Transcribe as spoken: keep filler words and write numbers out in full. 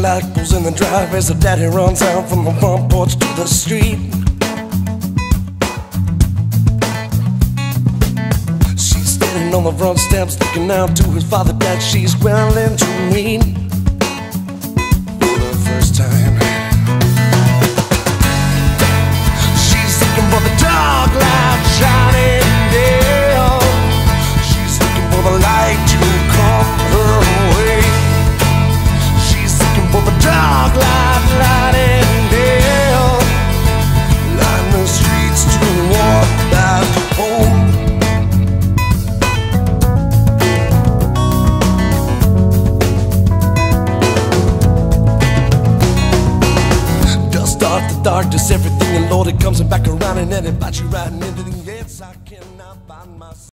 light goes in the drive as her daddy runs out from the front porch to the street. She's standing on the front steps looking out to his father that she's growling to meet for the first time. She's looking for the dark light shining down. She's looking for the light to come her way. She's looking for the dark light lighting down, lighting the streets to walk back home. Dust off the darkness, everything, and Lord, it comes back around, and then it bites you right into the yes, I cannot find myself.